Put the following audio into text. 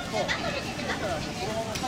そう。だからもうこのまま